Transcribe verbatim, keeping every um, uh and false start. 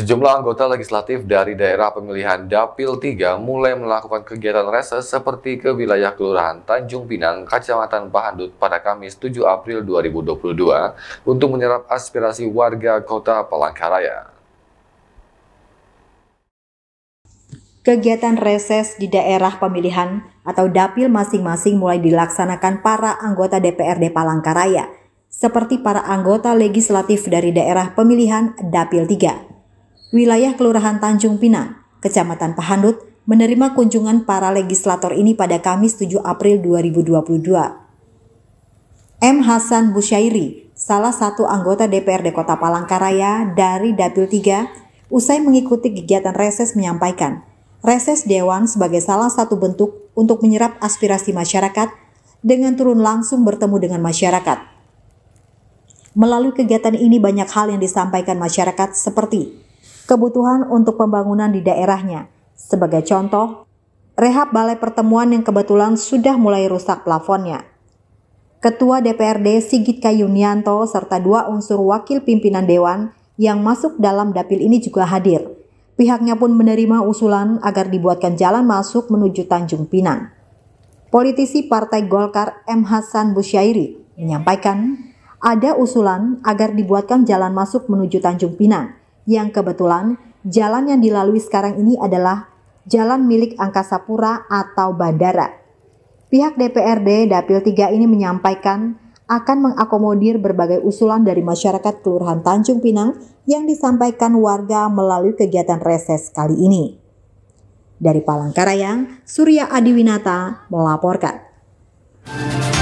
Sejumlah anggota legislatif dari daerah pemilihan Dapil tiga mulai melakukan kegiatan reses seperti ke wilayah Kelurahan Tanjung Pinang, Kecamatan Pahandut pada Kamis tujuh April dua ribu dua puluh dua untuk menyerap aspirasi warga Kota Palangkaraya. Kegiatan reses di daerah pemilihan atau dapil masing-masing mulai dilaksanakan para anggota D P R D Palangkaraya, seperti para anggota legislatif dari daerah pemilihan Dapil tiga. Wilayah Kelurahan Tanjung Pinang, Kecamatan Pahandut, menerima kunjungan para legislator ini pada Kamis tujuh April dua ribu dua puluh dua. M. Hasan Busyairi, salah satu anggota D P R D Kota Palangkaraya dari Dapil tiga, usai mengikuti kegiatan reses menyampaikan, reses Dewan sebagai salah satu bentuk untuk menyerap aspirasi masyarakat dengan turun langsung bertemu dengan masyarakat. Melalui kegiatan ini banyak hal yang disampaikan masyarakat seperti kebutuhan untuk pembangunan di daerahnya. Sebagai contoh, rehab balai pertemuan yang kebetulan sudah mulai rusak plafonnya. Ketua D P R D Sigit Kayunianto serta dua unsur wakil pimpinan Dewan yang masuk dalam dapil ini juga hadir. Pihaknya pun menerima usulan agar dibuatkan jalan masuk menuju Tanjung Pinang. Politisi Partai Golkar M. Hasan Busyairi menyampaikan ada usulan agar dibuatkan jalan masuk menuju Tanjung Pinang, yang kebetulan jalan yang dilalui sekarang ini adalah jalan milik Angkasa Pura atau bandara. Pihak D P R D Dapil tiga ini menyampaikan akan mengakomodir berbagai usulan dari masyarakat Kelurahan Tanjung Pinang yang disampaikan warga melalui kegiatan reses kali ini. Dari Palangkaraya, Surya Adiwinata melaporkan.